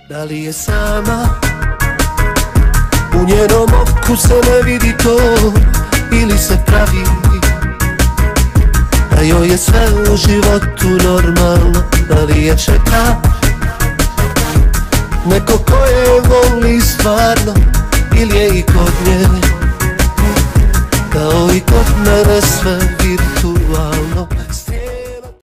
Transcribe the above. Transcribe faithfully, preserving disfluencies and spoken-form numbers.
Da li je sama? U njenom oku se ne vidi to, ili se pravi da joj je sve u životu normalno. Da li je čeka neko ko je voli stvarno, ili je i kod nje kao i kod mene sve